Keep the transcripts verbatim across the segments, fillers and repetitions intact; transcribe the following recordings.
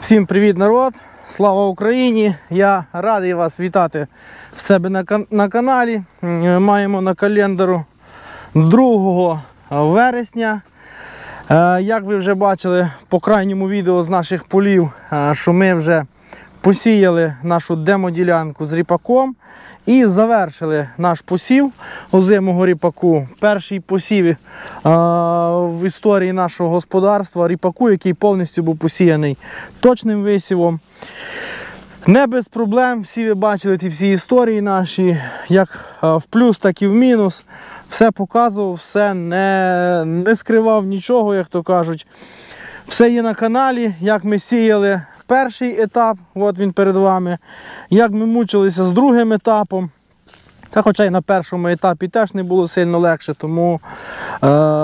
Всім привіт, народ! Слава Україні! Я радий вас вітати в себе на, на каналі. Маємо на календару другого вересня. Як ви вже бачили по крайньому відео з наших полів, що ми вже посіяли нашу демоділянку з ріпаком і завершили наш посів озимого ріпаку. Перший посів а, в історії нашого господарства ріпаку, який повністю був посіяний точним висівом. Не без проблем, всі ви бачили ті всі історії наші, як в плюс, так і в мінус. Все показував, все не, не скривав нічого, як то кажуть. Все є на каналі, як ми сіяли перший етап, от він перед вами, як ми мучилися з другим етапом. Та хоча й на першому етапі теж не було сильно легше, тому е,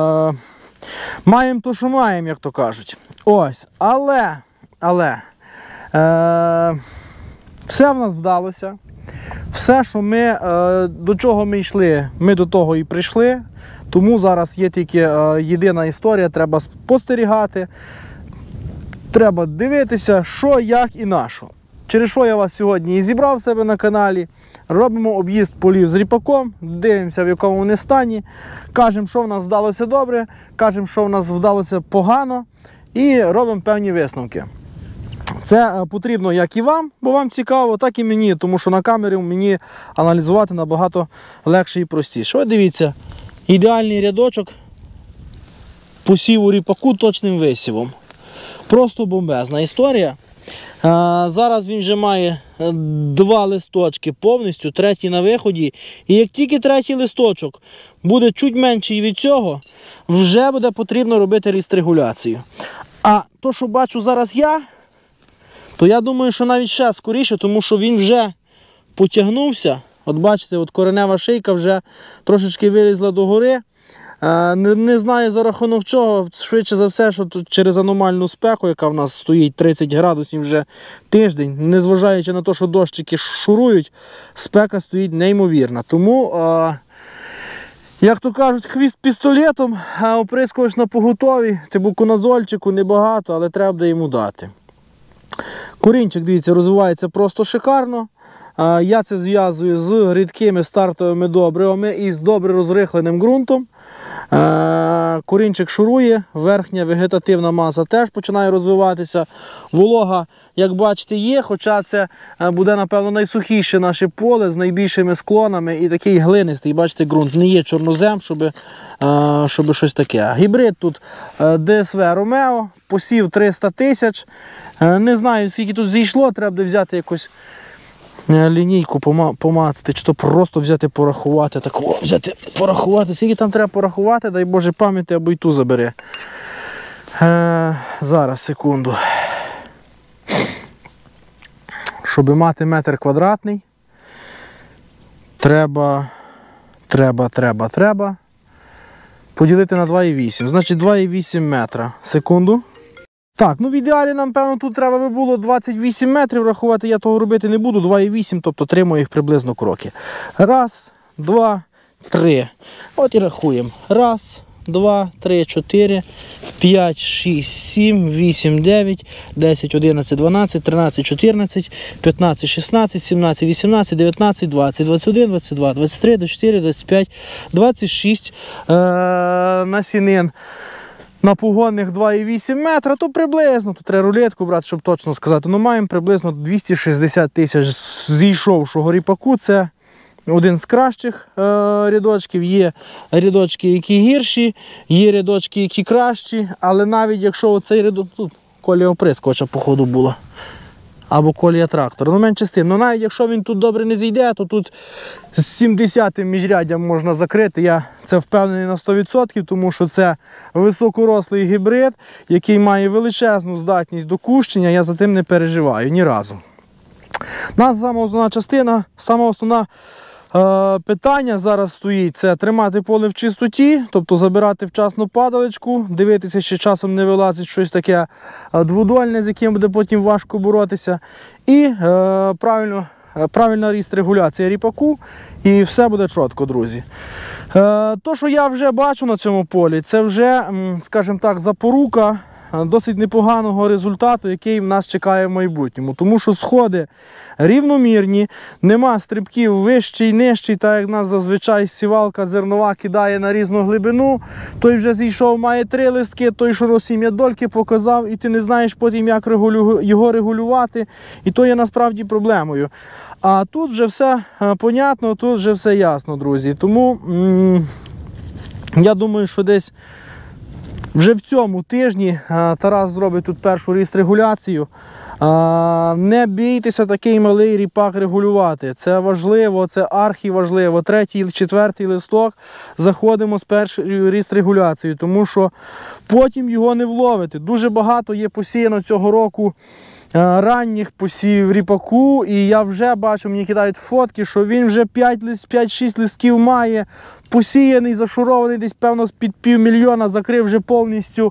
маємо то, що маємо, як то кажуть. Ось, але, але, е, все в нас вдалося. Все, що ми, е, до чого ми йшли, ми до того і прийшли. Тому зараз є тільки е, єдина історія, треба спостерігати. Треба дивитися, що, як і на що. Через що я вас сьогодні і зібрав в себе на каналі. Робимо об'їзд полів з ріпаком, дивимося, в якому вони стані. Кажемо, що в нас вдалося добре, кажемо, що в нас вдалося погано. І робимо певні висновки. Це потрібно як і вам, бо вам цікаво, так і мені. Тому що на камері мені аналізувати набагато легше і простіше. Ось дивіться, ідеальний рядочок посіву ріпаку точним висівом. Просто бомбезна історія. А, зараз він вже має два листочки повністю, третій на виході. І як тільки третій листочок буде чуть менший від цього, вже буде потрібно робити ріст-регуляцію. А то, що бачу зараз я, то я думаю, що навіть ще скоріше, тому що він вже потягнувся. От бачите, от коренева шийка вже трошечки вилізла догори. Не, не знаю за рахунок чого, швидше за все, що тут через аномальну спеку, яка в нас стоїть тридцять градусів вже тиждень, незважаючи на те, що дощики шурують, спека стоїть неймовірна. Тому, е, як то кажуть, хвіст пістолетом, а оприскувач на поготові, тибуконазольчику небагато, але треба буде йому дати. Корінчик, дивіться, розвивається просто шикарно. Я це зв'язую з рідкими стартовими добривами і з добре розрихленим ґрунтом. Корінчик шурує, верхня вегетативна маса теж починає розвиватися. Волога, як бачите, є, хоча це буде, напевно, найсухіше наше поле з найбільшими склонами і такий глинистий, бачите, ґрунт. Не є чорнозем, щоб, щоб щось таке. Гібрид тут ДСВ Ромео, посів триста тисяч. Не знаю, скільки тут зійшло, треба буде взяти якось лінійку помацати, чи то просто взяти порахувати, так о, взяти порахувати, скільки там треба порахувати, дай Боже пам'яті, або й ту забере. Е, зараз, секунду. Щоб мати метр квадратний, треба, треба, треба, треба поділити на два і вісім, значить два і вісім метра. Секунду. Так, ну в ідеалі нам, певно, тут треба би було двадцять вісім метрів рахувати, я того робити не буду, два і вісім, тобто три моїх приблизно кроки. Раз, два, три. От і рахуємо. Раз, два, три, чотири, п'ять, шість, сім, вісім, дев'ять, десять, одинадцять, дванадцять, тринадцять, чотирнадцять, п'ятнадцять, шістнадцять, сімнадцять, вісімнадцять, дев'ятнадцять, двадцять, двадцять один, двадцять два, двадцять три, двадцять чотири, двадцять п'ять, двадцять шість е насінин. На погонних два і вісім метра, то приблизно, тут треба рулетку брати, щоб точно сказати, ну маємо приблизно двісті шістдесят тисяч зійшовшого ріпаку, це один з кращих е рядочків, є рядочки, які гірші, є рядочки, які кращі, але навіть якщо оцей рядок, тут колія оприскувача походу була, або колія трактора, ну менше з тим, ну навіть якщо він тут добре не зійде, то тут з сімдесятим міжряддям можна закрити, я це впевнений на сто відсотків, тому що це високорослий гібрид, який має величезну здатність до кущення, я за тим не переживаю ні разу. У нас сама основна частина, сама основна е, питання зараз стоїть, це тримати поле в чистоті, тобто забирати вчасно падаличку, дивитися, чи часом не вилазить щось таке дводольне, з яким буде потім важко боротися, і е, правильно, правильна ріст-регуляція ріпаку, і все буде чітко, друзі. Е, то, що я вже бачу на цьому полі, це вже, скажімо так, запорука досить непоганого результату, який в нас чекає в майбутньому. Тому що сходи рівномірні, нема стрибків вищий, нижчий, так як в нас зазвичай сівалка зернова кидає на різну глибину. Той вже зійшов, має три листки, той, що розсім'я дольки показав, і ти не знаєш потім, як регулю... його регулювати. І то є насправді проблемою. А тут вже все понятно, тут вже все ясно, друзі. Тому м я думаю, що десь вже в цьому тижні Тарас зробить тут першу ріст-регуляцію. Не бійтеся такий малий ріпак регулювати. Це важливо, це архіважливо. Третій, четвертий листок заходимо з першою ріст-регуляцією, тому що потім його не вловити. Дуже багато є посіяно цього року ранніх посівів ріпаку, і я вже бачу, мені кидають фотки, що він вже п'ять-шість листків має, посіяний, зашурований, десь певно під півмільйона, закрив вже повністю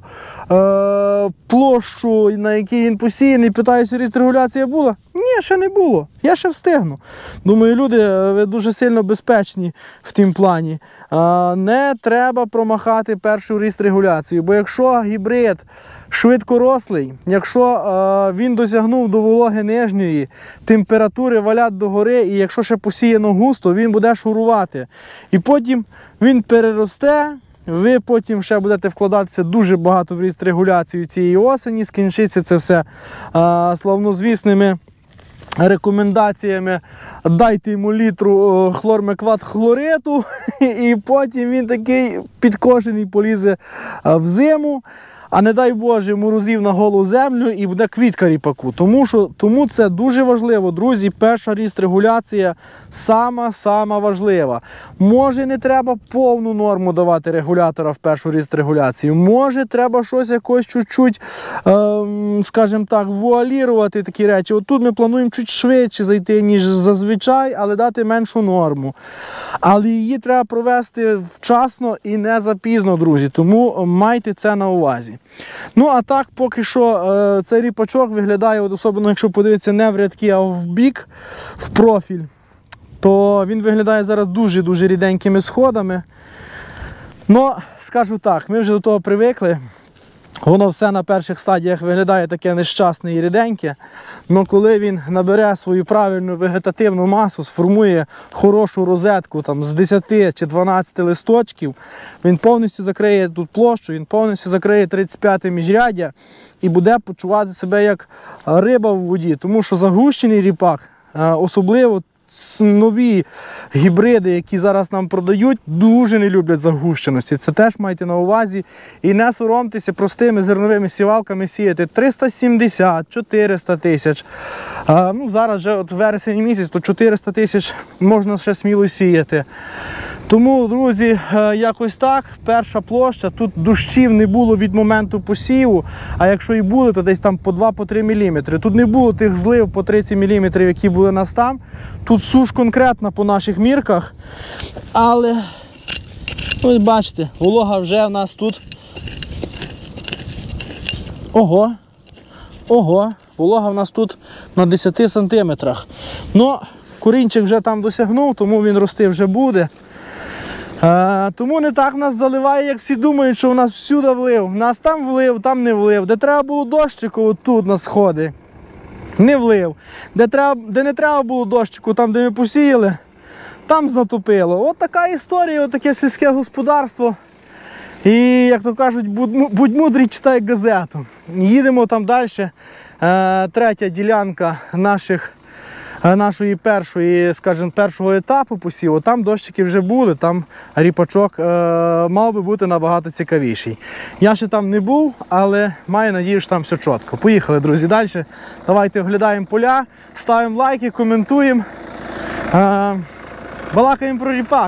е площу, на якій він посіяний. Питаюся, ріст-регуляція була? Ні, ще не було, я ще встигну. Думаю, люди, ви дуже сильно безпечні в тім плані. Е не треба промахати першу ріст-регуляцію, бо якщо гібрид швидкорослий, якщо е, він досягнув до вологи нижньої, температури валять догори, і якщо ще посіяно густо, він буде шурувати. І потім він переросте, ви потім ще будете вкладатися дуже багато в ріст-регуляцію цієї осені, скінчиться це все е, славнозвісними рекомендаціями: дайте йому літру хлормекват хлориту, і потім він такий підкошений полізе в зиму. А не дай Боже, морозів на голу землю і буде квітка ріпаку. Тому, що, тому це дуже важливо, друзі. Перша ріст-регуляція сама-сама важлива. Може, не треба повну норму давати регулятора в першу ріст-регуляцію. Може, треба щось якось чуть-чуть, ем, скажімо так, вуалірувати такі речі. От тут ми плануємо чуть швидше зайти, ніж зазвичай, але дати меншу норму. Але її треба провести вчасно і не запізно, друзі. Тому майте це на увазі. Ну, а так, поки що е, цей ріпачок виглядає, от особливо якщо подивитися не в рядки, а в бік, в профіль, то він виглядає зараз дуже-дуже ріденькими сходами. Ну, скажу так, ми вже до того привикли. Воно все на перших стадіях виглядає таке нещасне і ріденьке, але коли він набере свою правильну вегетативну масу, сформує хорошу розетку там, з десяти чи дванадцяти листочків, він повністю закриє тут площу, він повністю закриє тридцять п'яте міжряддя і буде почувати себе як риба в воді. Тому що загущений ріпак, особливо нові гібриди, які зараз нам продають, дуже не люблять загущеності. Це теж майте на увазі. І не соромтеся простими зерновими сівалками сіяти триста сімдесят - чотириста тисяч. А, ну, зараз вже от вересень місяць, то чотириста тисяч можна ще сміло сіяти. Тому, друзі, якось так. Перша площа. Тут дощів не було від моменту посіву, а якщо і були, то десь там по два-три міліметри. Тут не було тих злив по тридцять міліметрів, які були у нас там. Тут суш конкретна по наших мірках. Але, ось бачите, волога вже в нас тут. Ого, ого, волога в нас тут на десяти сантиметрах. Ну, корінчик вже там досягнув, тому він рости вже буде. А, тому не так нас заливає, як всі думають, що у нас всюди влив. У нас там влив, там не влив. Де треба було дощику, от тут на сходи, не влив. Де, треба, де не треба було дощику, там, де ми посіяли, там затопило. От така історія, от таке сільське господарство. І, як то кажуть, будь, будь мудрий, читай газету. Їдемо там далі. Е, третя ділянка наших нашої першої, скажімо, першого етапу посіву, там дощики вже були, там ріпачок е, мав би бути набагато цікавіший. Я ще там не був, але маю надію, що там все чітко. Поїхали, друзі, далі. Давайте оглядаємо поля, ставимо лайки, коментуємо, е, балакаємо про ріпак.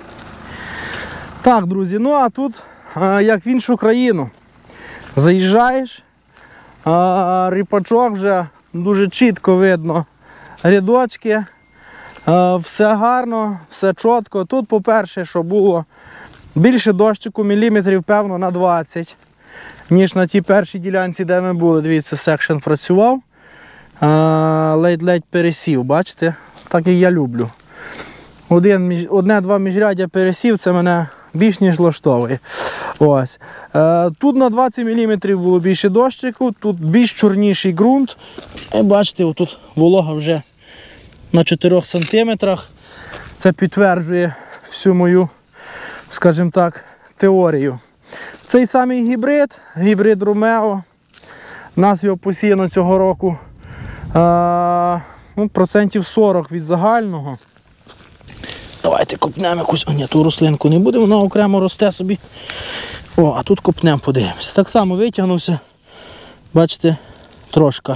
Так, друзі, ну а тут, е, як в іншу країну, заїжджаєш, е, ріпачок вже дуже чітко видно. Рядочки, все гарно, все чітко. Тут, по-перше, що було більше дощику, міліметрів, певно, на двадцять, ніж на тій першій ділянці, де ми були. Дивіться, секшн працював, ледь-ледь пересів, бачите? Так і я люблю. Один, одне-два міжряддя пересів, це мене більш ніж влаштовує. Ось. Е, тут на двадцять міліметрів було більше дощику, тут більш чорніший ґрунт. І бачите, отут волога вже на чотирьох сантиметрах. Це підтверджує всю мою, скажімо так, теорію. Цей самий гібрид, гібрид Ромео, у нас його посіяно цього року е, ну, процентів сорок від загального. Давайте копнемо якусь, а ні, ту рослинку не буде, вона окремо росте собі. О, а тут копнемо, подивимося. Так само витягнувся, бачите, трошки.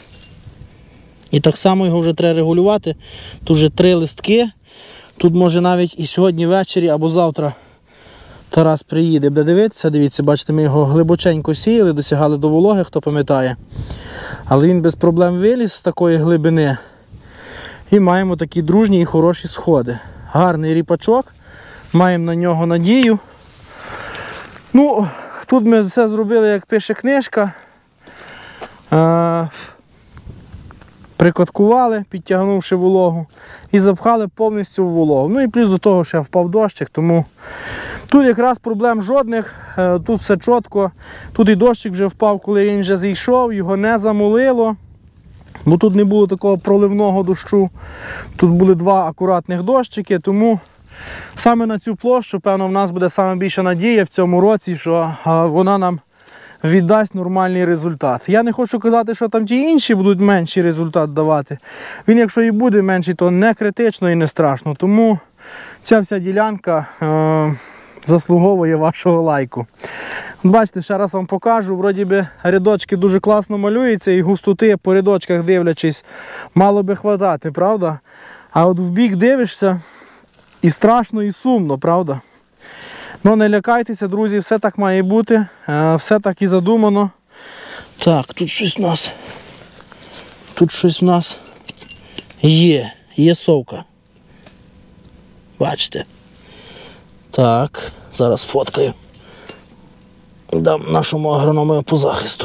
І так само його вже треба регулювати. Тут вже три листки. Тут може навіть і сьогодні ввечері або завтра Тарас приїде, буде дивитися. Дивіться, бачите, ми його глибоченько сіяли, досягали до вологи, хто пам'ятає. Але він без проблем виліз з такої глибини. І маємо такі дружні і хороші сходи. Гарний ріпачок, маємо на нього надію. Ну, тут ми все зробили, як пише книжка. Е, прикоткували, підтягнувши вологу, і запхали повністю в вологу. Ну і плюс до того ще впав дощик, тому тут якраз проблем жодних, е, тут все чітко. Тут і дощик вже впав, коли він вже зійшов, його не замолило. Бо тут не було такого проливного дощу, тут були два акуратних дощики, тому саме на цю площу, певно, в нас буде саме більша надія в цьому році, що вона нам віддасть нормальний результат. Я не хочу казати, що там ті інші будуть менший результат давати. Він, якщо і буде менший, то не критично і не страшно. Тому ця вся ділянка е заслуговує вашого лайку. Бачите, ще раз вам покажу, вроді би рядочки дуже класно малюються і густоти по рядочках дивлячись мало би хватати, правда? А от в бік дивишся і страшно, і сумно, правда? Ну не лякайтеся, друзі, все так має бути, все так і задумано. Так, тут щось в нас, тут щось в нас є, є совка. Бачите? Так, зараз фоткаю. Дам нашому агроному по захисту.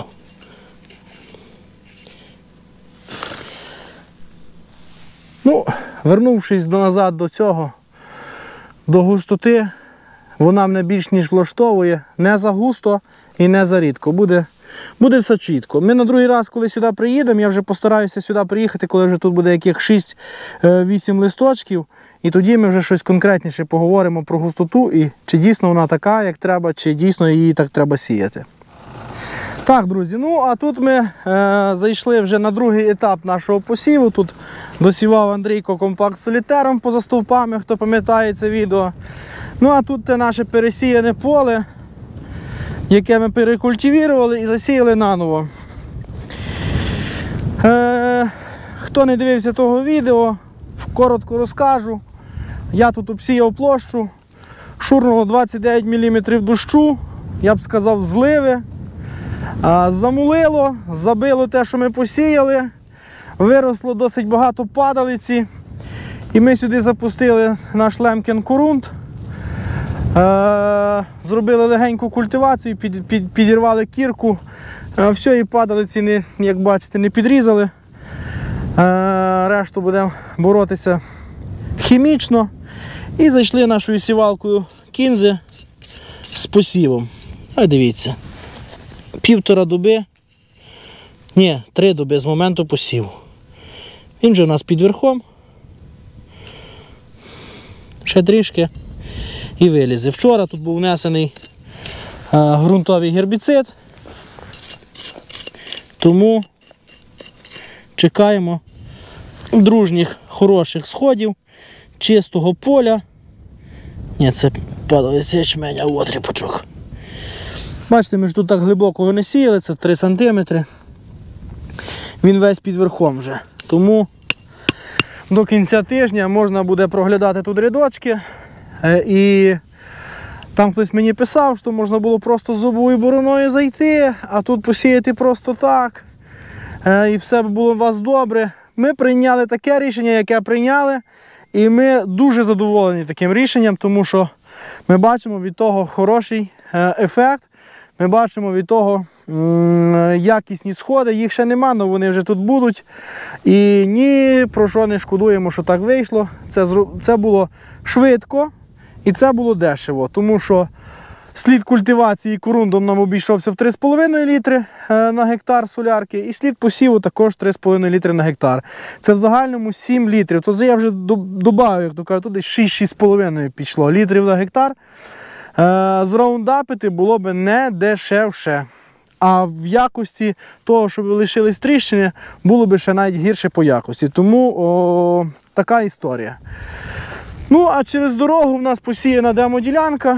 Ну, вернувшись назад до цього, до густоти, вона мене більш ніж влаштовує. Не за густо і не за рідко. Буде, буде все чітко. Ми на другий раз, коли сюди приїдемо, я вже постараюся сюди приїхати, коли вже тут буде яких шість-вісім листочків. І тоді ми вже щось конкретніше поговоримо про густоту і чи дійсно вона така, як треба, чи дійсно її так треба сіяти. Так, друзі, ну а тут ми е, зайшли вже на другий етап нашого посіву. Тут досівав Андрійко компакт солітером поза стовпами, хто пам'ятає це відео. Ну а тут це наше пересіяне поле, яке ми перекультивували і засіяли наново. Е, хто не дивився того відео, коротко розкажу. Я тут обсіяв площу, шурнуло двадцять дев'ять міліметрів дощу, я б сказав зливи. Замулило, забило те, що ми посіяли, виросло досить багато падалиці. І ми сюди запустили наш Лемкін Корунд, зробили легеньку культивацію, під, під, підірвали кірку, все, і падалиці, не, як бачите, не підрізали. Решту будемо боротися хімічно. І зайшли нашою сівалкою кінзи з посівом. А дивіться, півтора доби, ні, три доби з моменту посіву. Він вже у нас під верхом. Ще трішки і вилізе. Вчора тут був внесений а, ґрунтовий гербіцид, тому чекаємо дружніх, хороших сходів, чистого поля. Ні, це падалиця ячменя, а от ріпачок. Бачите, ми ж тут так глибоко не сіяли, це три сантиметри. Він весь під верхом вже. Тому до кінця тижня можна буде проглядати тут рядочки. І там хтось мені писав, що можна було просто зубовою бороною зайти, а тут посіяти просто так. І все було у вас добре. Ми прийняли таке рішення, яке прийняли. І ми дуже задоволені таким рішенням, тому що ми бачимо від того хороший ефект. Ми бачимо від того якісні сходи, їх ще нема, але вони вже тут будуть. І ні про що не шкодуємо, що так вийшло. Це, це було швидко і це було дешево, тому що Слід культивації корундом нам обійшовся в три з половиною літри на гектар солярки, і слід посіву також три з половиною літри на гектар. Це в загальному сім літрів. Тобто я вже додав, як то кажуть, туди шість-шість з половиною пішло літрів на гектар. Зраундапити було б не дешевше. А в якості того, щоб лишились тріщини, було б ще навіть гірше по якості. Тому о, така історія. Ну, а через дорогу в нас посіяна демоділянка.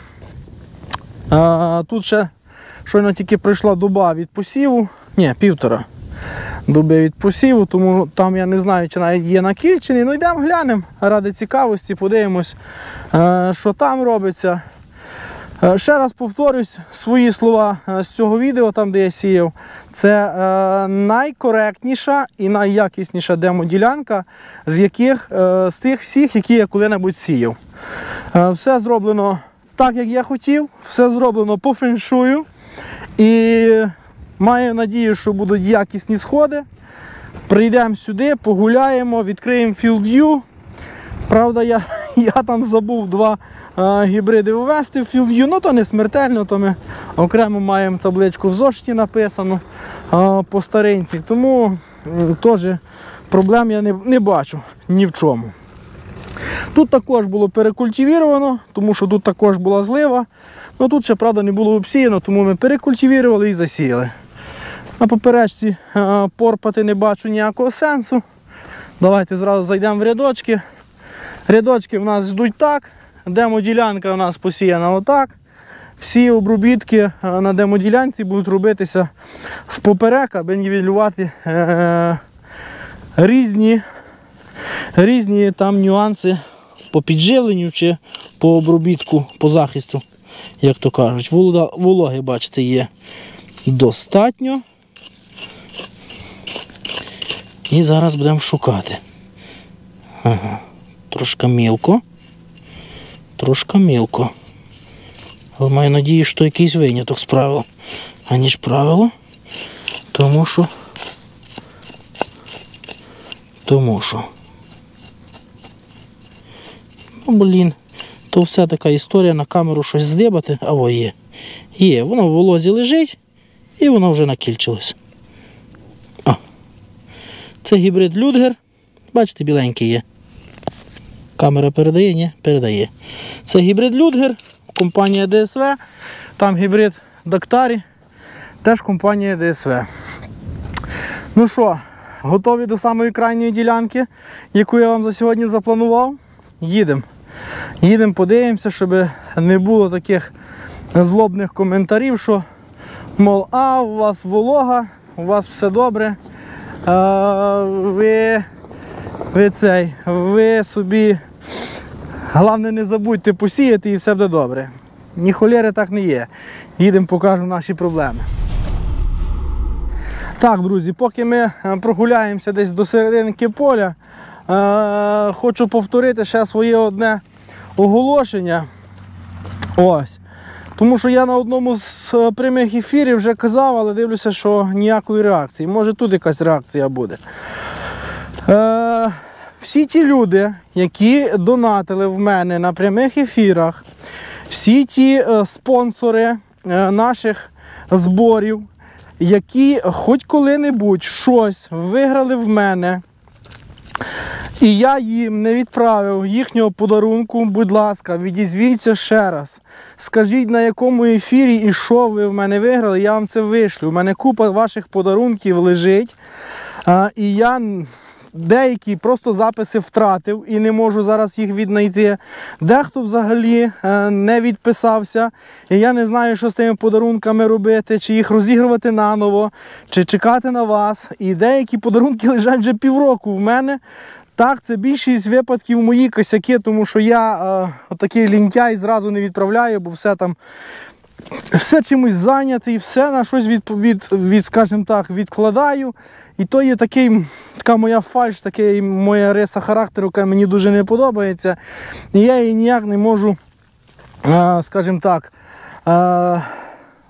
А, тут ще щойно тільки пройшла доба від посіву. Ні, півтора доби від посіву, тому там я не знаю, чи навіть є накільчений. Ну, йдемо глянемо ради цікавості, подивимось, а, що там робиться. Ще раз повторюсь свої слова з цього відео, там де я сіяв. Це е, найкоректніша і найякісніша демоділянка з яких е, з тих всіх, які я коли-небудь сіяв. Е, все зроблено так, як я хотів, все зроблено по феншую. І маю надію, що будуть якісні сходи. Прийдемо сюди, погуляємо, відкриємо FieldView. Правда, я, я там забув два а, гібриди ввести в FieldView, ну то не смертельно, то ми окремо маємо табличку в зошиті написану а, по старинці, тому теж проблем я не, не бачу ні в чому. Тут також було перекультивіровано, тому що тут також була злива, але тут ще, правда, не було обсіяно, тому ми перекультивірували і засіяли. На поперечці а, порпати не бачу ніякого сенсу. Давайте зразу зайдемо в рядочки. Рядочки в нас йдуть так, демоділянка у нас посіяна отак. Всі обробітки на демоділянці будуть робитися впоперек, аби нівелювати е різні, різні там нюанси по підживленню чи по обробітку, по захисту, як то кажуть. Вологи, бачите, є достатньо. І зараз будемо шукати. Ага. Трошки мілко, трошки мілко. Але маю надію, що якийсь виняток з правил, аніж правило. Тому що, тому що, ну, блін, то все така історія, на камеру щось здибати, а во є. Є, воно в волозі лежить і воно вже накільчилось. О, це гібрид Людгер, бачите, біленький є. Камера передає? Ні, передає. Це гібрид Людгер, компанія ді ес ве. Там гібрид Дактарі, теж компанія ді ес ве. Ну що, готові до самої крайньої ділянки, яку я вам за сьогодні запланував? Їдемо. Їдемо, подивимося, щоб не було таких злобних коментарів, що, мов, а, у вас волога, у вас все добре, а, ви... Ви цей, ви собі, головне, не забудьте посіяти і все буде добре. Ні холєри так не є. Їдемо, покажемо наші проблеми. Так, друзі, поки ми прогуляємося десь до серединки поля, е хочу повторити ще своє одне оголошення. Ось. Тому що я на одному з прямих ефірів вже казав, але дивлюся, що ніякої реакції. Може тут якась реакція буде. Е, всі ті люди, які донатили в мене на прямих ефірах, всі ті е, спонсори е, наших зборів, які хоч коли-небудь щось виграли в мене, і я їм не відправив їхнього подарунку, будь ласка, відізвіться ще раз. Скажіть, на якому ефірі і що ви в мене виграли, я вам це вишлю. У мене купа ваших подарунків лежить, е, і я... Деякі просто записи втратив і не можу зараз їх віднайти. Дехто взагалі не відписався. І я не знаю, що з тими подарунками робити, чи їх розігрувати наново, чи чекати на вас. І деякі подарунки лежать вже півроку в мене. Так, це більшість випадків мої косяки, тому що я е, отакий лінтяй зразу не відправляю, бо все там... Все чимось зайнятий, все на щось від, від, від, скажімо так, відкладаю. І то є такий, така моя фальш, така моя риса характеру, яка мені дуже не подобається. І я її ніяк не можу, скажімо так,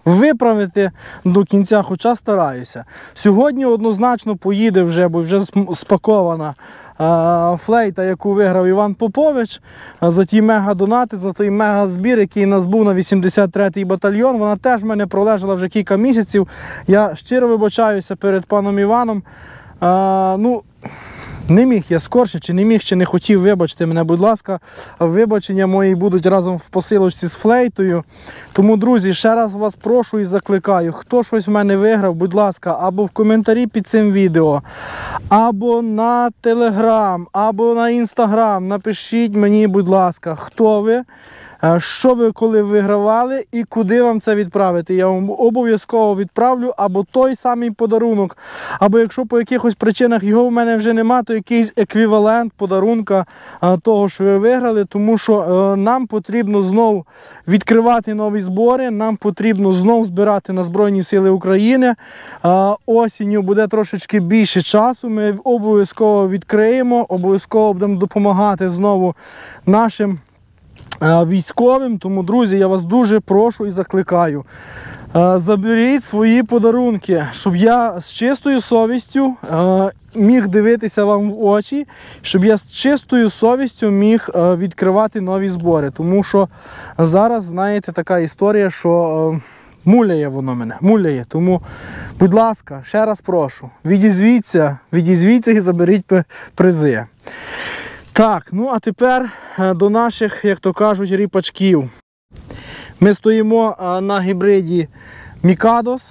виправити до кінця, хоча стараюся. Сьогодні однозначно поїде вже, бо вже спакована флейта, яку виграв Іван Попович за ті мега-донати, за той мега-збір, який у нас був на вісімдесят третій батальйон. Вона теж в мене пролежала вже кілька місяців. Я щиро вибачаюся перед паном Іваном. А, ну, не міг я скорше, чи не міг, чи не хотів, вибачте мене, будь ласка. Вибачення мої будуть разом в посилочці з флейтою. Тому, друзі, ще раз вас прошу і закликаю, хто щось в мене виграв, будь ласка, або в коментарі під цим відео, або на Телеграм, або на Інстаграм. Напишіть мені, будь ласка, хто ви, що ви коли вигравали і куди вам це відправити. Я вам обов'язково відправлю або той самий подарунок, або якщо по якихось причинах його в мене вже нема, то якийсь еквівалент подарунка того, що ви виграли, тому що нам потрібно знову відкривати нові збори, нам потрібно знову збирати на Збройні Сили України. Осінню буде трошечки більше часу, ми обов'язково відкриємо, обов'язково будемо допомагати знову нашим військовим. Тому, друзі, я вас дуже прошу і закликаю. Заберіть свої подарунки, щоб я з чистою совістю міг дивитися вам в очі, щоб я з чистою совістю міг відкривати нові збори. Тому що зараз, знаєте, така історія, що муляє воно мене, муляє. Тому, будь ласка, ще раз прошу, відізвіться, відізвіться і заберіть призи. Так, ну а тепер до наших, як то кажуть, ріпачків. Ми стоїмо на гібриді Мікадос.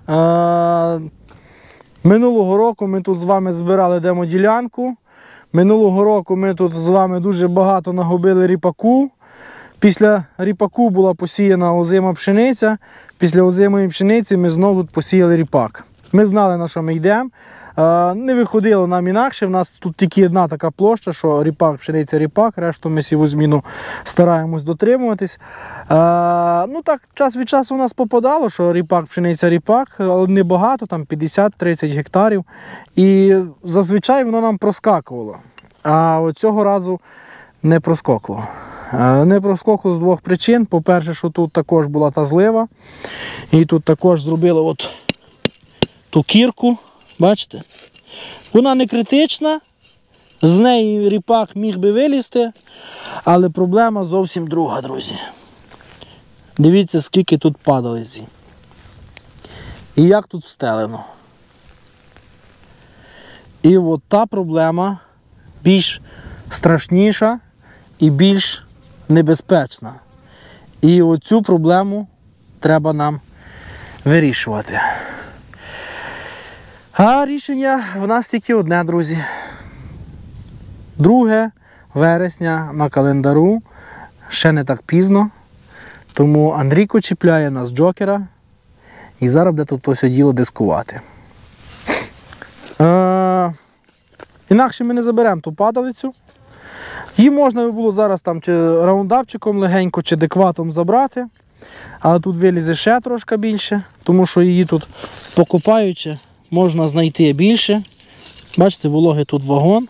Минулого року ми тут з вами збирали демоділянку. Минулого року ми тут з вами дуже багато нагубили ріпаку. Після ріпаку була посіяна озима пшениця. Після озимої пшениці ми знову тут посіяли ріпак. Ми знали, на що ми йдемо. Не виходило нам інакше, в нас тут тільки одна така площа, що ріпак, пшениця, ріпак, решту ми сіву зміну стараємось дотримуватись. Ну так, час від часу у нас попадало, що ріпак, пшениця, ріпак, але не багато, там п'ятдесят-тридцять гектарів. І зазвичай воно нам проскакувало. А от цього разу не проскокло. Не проскокло з двох причин. По-перше, що тут також була та злива. І тут також зробили от ту кірку. Бачите? Вона не критична, з неї ріпак міг би вилізти, але проблема зовсім друга, друзі. Дивіться, скільки тут падалиці. І як тут встелено. І от та проблема більш страшніша і більш небезпечна. І оцю проблему треба нам вирішувати. А рішення в нас тільки одне, друзі. друге вересня на календару, ще не так пізно. Тому Андрійко чіпляє нас джокера і зараз буде тут ось діло дискувати. Е, інакше ми не заберемо ту падалицю. Її можна би було зараз там чи раундапчиком легенько, чи декватом забрати. Але тут вилізе ще трошки більше, тому що її тут покопаючи можна знайти більше. Бачите, вологи тут вагон.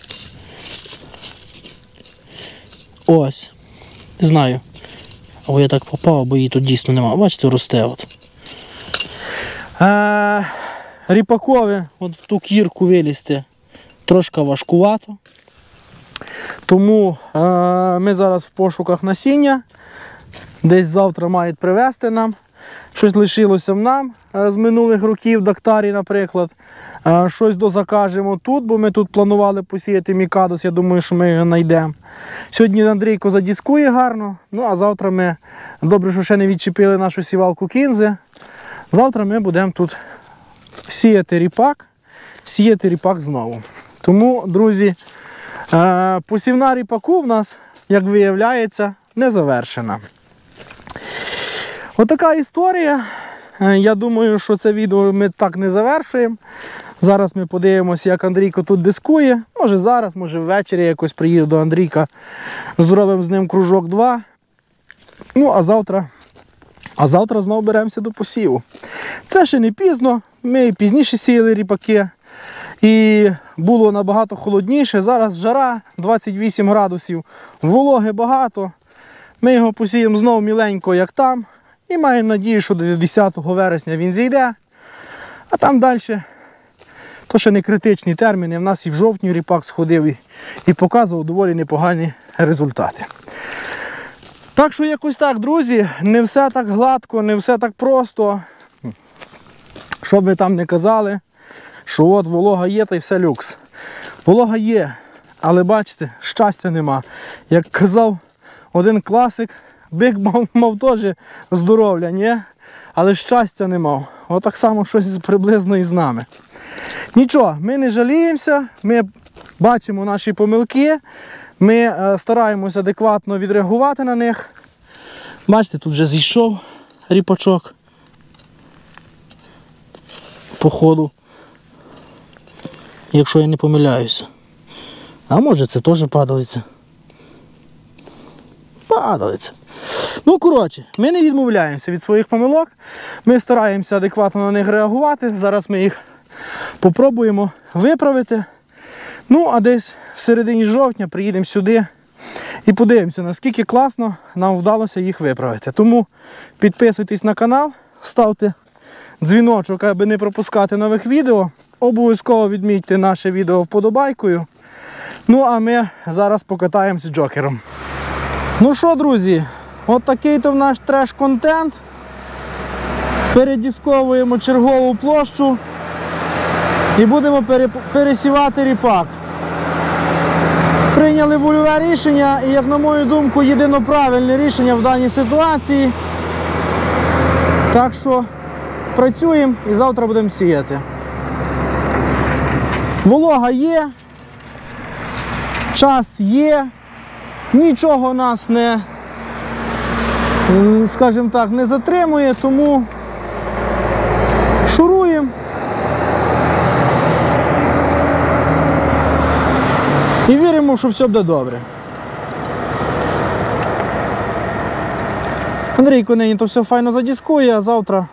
Ось. Не знаю. Або я так попав, бо її тут дійсно немає. Бачите, росте от. Е, ріпакові от в ту кірку вилізти трошки важкувато. Тому е, ми зараз в пошуках насіння. Десь завтра мають привезти нам. Щось лишилося в нам з минулих років, Дактарі, наприклад. Щось дозакажемо тут, бо ми тут планували посіяти Мікадос, я думаю, що ми його знайдемо. Сьогодні Андрійко задіскує гарно, ну а завтра ми, добре, що ще не відчепили нашу сівалку кінзи, завтра ми будемо тут сіяти ріпак, сіяти ріпак знову. Тому, друзі, посівна ріпаку в нас, як виявляється, не завершена. Отака історія. Я думаю, що це відео ми так не завершуємо. Зараз ми подивимося, як Андрійко тут дискує. Може зараз, може ввечері якось приїду до Андрійка, зробимо з ним кружок два. Ну, а завтра, а завтра знову беремося до посіву. Це ще не пізно, ми пізніше сіяли ріпаки. І було набагато холодніше. Зараз жара, двадцять вісім градусів, вологи багато. Ми його посіємо знову міленько, як там. І маємо надію, що до десятого вересня він зійде. А там далі, то ще не критичні терміни. В нас і в жовтні ріпак сходив і, і показував доволі непогані результати. Так що якось так, друзі, не все так гладко, не все так просто. Що б ви там не казали, що от волога є та й все люкс. Волога є, але бачите, щастя нема. Як казав один класик, бик мав, мав теж здоров'я, ні? Але щастя не мав. Отак само щось приблизно і з нами. Нічого, ми не жаліємося, ми бачимо наші помилки, ми е, стараємося адекватно відреагувати на них. Бачите, тут вже зійшов ріпачок по ходу, якщо я не помиляюся. А може це теж падалиця? Падалиця. Ну, коротше, ми не відмовляємося від своїх помилок, ми стараємося адекватно на них реагувати. Зараз ми їх попробуємо виправити. Ну, а десь в середині жовтня приїдемо сюди і подивимося, наскільки класно нам вдалося їх виправити. Тому підписуйтесь на канал, ставте дзвіночок, аби не пропускати нових відео. Обов'язково відмітьте наше відео вподобайкою. Ну, а ми зараз покатаємося джокером. Ну що, друзі, от такий-то в наш треш-контент. Передісковуємо чергову площу і будемо пере... пересівати ріпак. Прийняли вольове рішення і, як на мою думку, єдино правильне рішення в даній ситуації. Так що працюємо і завтра будемо сіяти. Волога є, час є, нічого нас не, скажімо так, не затримує, тому шуруємо. І віримо, що все буде добре. Андрійко нині то все файно задіскує, а завтра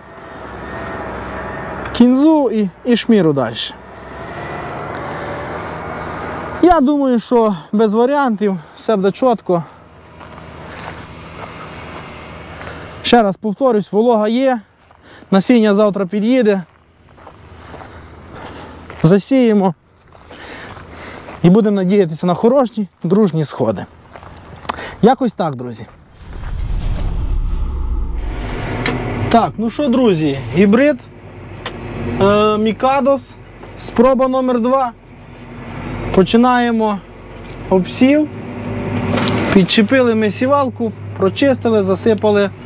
кінзу і, і шміру далі. Я думаю, що без варіантів все буде чітко. Ще раз повторюсь, волога є, насіння завтра під'їде, засіємо і будемо надіятися на хороші, дружні сходи. Якось так, друзі. Так, ну що, друзі, гібрид е, Мікадос, спроба номер два. Починаємо обсів. Підчепили ми сівалку, прочистили, засипали, е,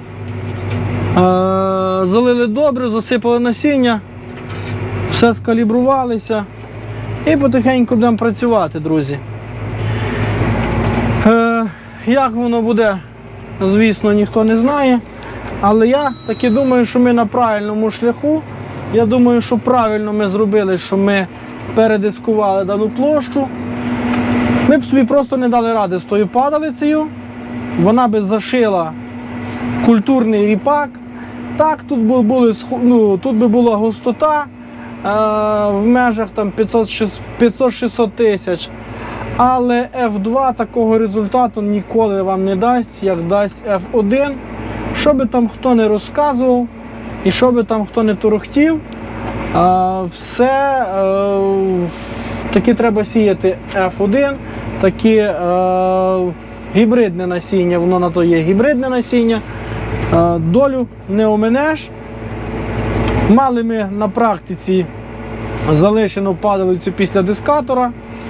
залили добре, засипали насіння, все скалібрувалися і потихеньку будемо працювати, друзі. Е, як воно буде, звісно, ніхто не знає, але я таки думаю, що ми на правильному шляху. Я думаю, що правильно ми зробили, що ми передискували дану площу. Ми б собі просто не дали ради з тою падалицею. Вона би зашила культурний ріпак. Так, тут, були, ну, тут би була густота е, в межах п'ятсот-шістсот тисяч. Але еф два такого результату ніколи вам не дасть, як дасть еф один. Що би там хто не розказував і що би там хто не торохтів, е, все е, таки треба сіяти еф один, таке е, гібридне насіння, воно на то є гібридне насіння, е, долю не оминеш. Мали ми на практиці залишену падалицю після дискатора.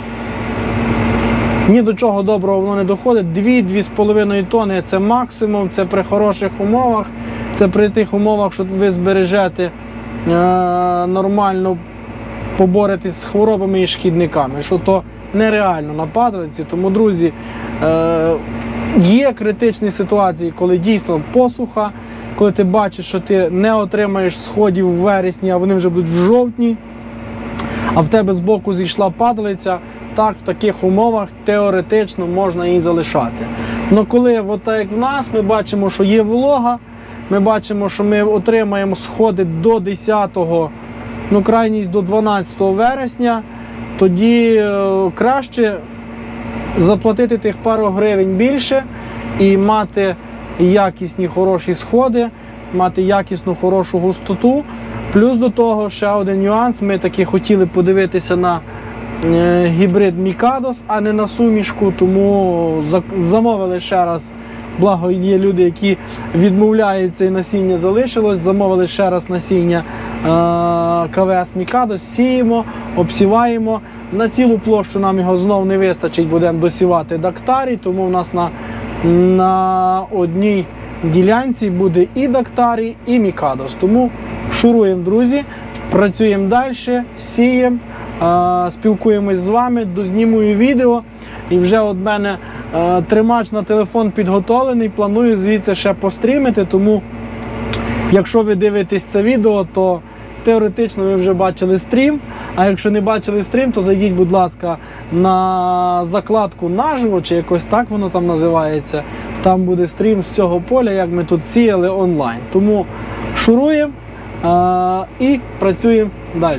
Ні до чого доброго воно не доходить. дві-дві з половиною тонни – це максимум, це при хороших умовах, це при тих умовах, що ви збережете, е, нормально поборетесь з хворобами і шкідниками, що то нереально на падалиці. Тому, друзі, е, є критичні ситуації, коли дійсно посуха, коли ти бачиш, що ти не отримаєш сходів в вересні, а вони вже будуть в жовтні, а в тебе збоку зійшла падалиця. Так, в таких умовах теоретично можна її залишати. Але коли, от так як в нас, ми бачимо, що є волога, ми бачимо, що ми отримаємо сходи до десятого, ну крайність до дванадцятого вересня, тоді е, краще заплатити тих пару гривень більше і мати якісні, хороші сходи, мати якісну, хорошу густоту. Плюс до того ще один нюанс, ми таки хотіли подивитися на е, гібрид Мікадос, а не на сумішку, тому замовили ще раз. Благо є люди, які відмовляються і насіння залишилось, замовили ще раз насіння е, КВС Мікадос, сіємо, обсіваємо. На цілу площу нам його знов не вистачить, будемо досівати Дактарій, тому в нас на, на одній ділянці буде і Дактарій, і Мікадос. Тому шуруємо, друзі, працюємо далі, сіємо, е, спілкуємось з вами, дознімую відео. І вже від мене е, тримач на телефон підготовлений, планую звідси ще пострімити, тому якщо ви дивитесь це відео, то теоретично ви вже бачили стрім, а якщо не бачили стрім, то зайдіть, будь ласка, на закладку наживо, чи якось так воно там називається, там буде стрім з цього поля, як ми тут сіяли онлайн. Тому шуруємо е, і працюємо далі.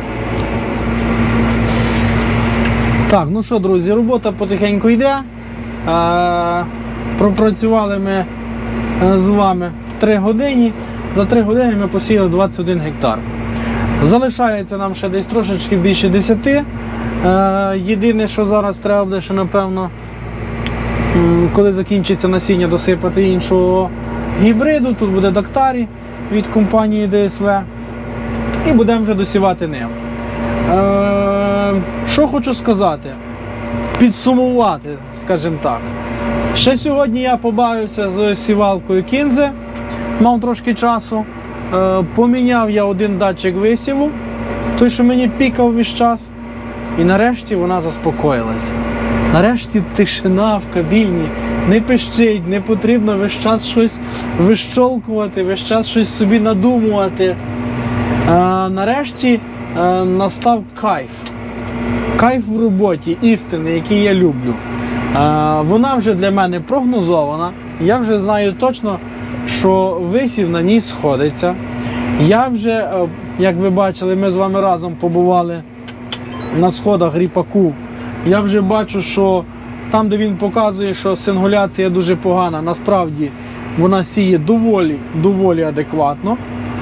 Так, ну що, друзі, робота потихеньку йде. Е, пропрацювали ми з вами три години. За три години ми посіяли двадцять один гектар. Залишається нам ще десь трошечки більше десяти. Е, єдине, що зараз треба буде, ще, напевно, коли закінчиться насіння, досипати іншого гібриду. Тут буде Дактарій від компанії Д С В. І будемо вже досівати ним. Е, що хочу сказати, підсумувати, скажімо так. Ще сьогодні я побавився з сівалкою Кінзе, мав трошки часу. Е, поміняв я один датчик висіву, той, що мені пікав весь час. І нарешті вона заспокоїлася. Нарешті тишина в кабіні, не пищить, не потрібно весь час щось вищолкувати, весь час щось собі надумувати. Е, нарешті е, настав кайф. Кайф в роботі, істинний, який я люблю. Е, вона вже для мене прогнозована. Я вже знаю точно, що висів на ній сходиться. Я вже, е, як ви бачили, ми з вами разом побували на сходах ріпаку. Я вже бачу, що там, де він показує, що сингуляція дуже погана, насправді вона сіє доволі, доволі адекватно.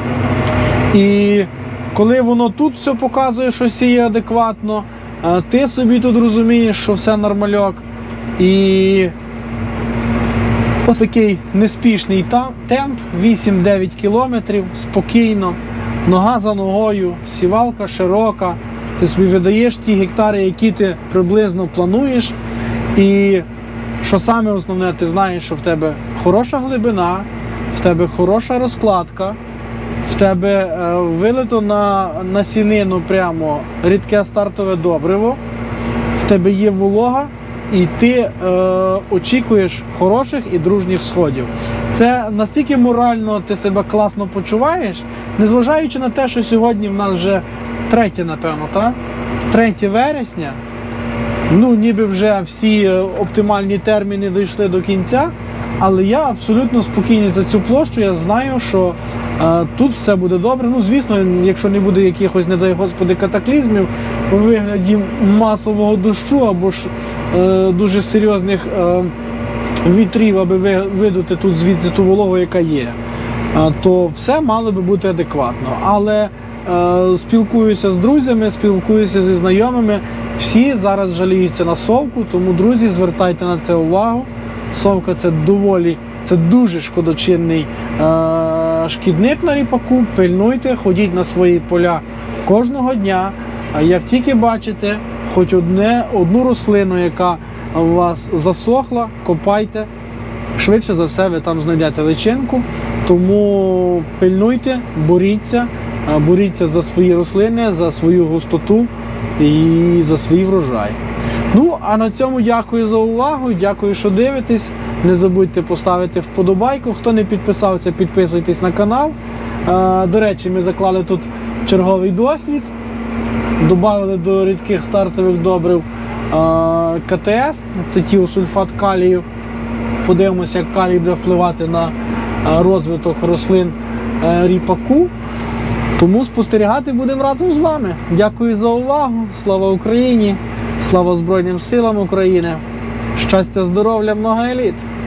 І коли воно тут все показує, що сіє адекватно, ти собі тут розумієш, що все нормальок. І отакий неспішний темп, вісім-дев'ять кілометрів, спокійно, нога за ногою, сівалка широка. Ти собі видаєш ті гектари, які ти приблизно плануєш. І що саме основне, ти знаєш, що в тебе хороша глибина, в тебе хороша розкладка, в тебе е, вилито на насінину прямо рідке стартове добриво, в тебе є волога, і ти е, очікуєш хороших і дружніх сходів. Це настільки морально ти себе класно почуваєш, незважаючи на те, що сьогодні в нас вже третє, напевно, так? третє вересня, ну ніби вже всі оптимальні терміни дійшли до кінця, але я абсолютно спокійний за цю площу, я знаю, що е, тут все буде добре. Ну, звісно, якщо не буде якихось, не дай Господи, катаклізмів у вигляді масового дощу або ж е, дуже серйозних е, вітрів, аби видути тут звідси ту вологу, яка є, е, то все мало би бути адекватно. Але е, спілкуюся з друзями, спілкуюся зі знайомими, всі зараз жаліються на совку, тому, друзі, звертайте на це увагу. Совка – це доволі, це дуже шкодочинний е, шкідник на ріпаку. Пильнуйте, ходіть на свої поля кожного дня. А як тільки бачите хоч одне, одну рослину, яка у вас засохла, копайте. Швидше за все ви там знайдете личинку. Тому пильнуйте, боріться, боріться за свої рослини, за свою густоту і за свій врожай. Ну, а на цьому дякую за увагу, дякую, що дивитесь. Не забудьте поставити вподобайку. Хто не підписався, підписуйтесь на канал. До речі, ми заклали тут черговий дослід. Добавили до рідких стартових добрив К Т С, це тіосульфат калію. Подивимося, як калій буде впливати на розвиток рослин ріпаку. Тому спостерігати будемо разом з вами. Дякую за увагу. Слава Україні! Слава Збройним силам України! Щастя, здоров'я, много еліт!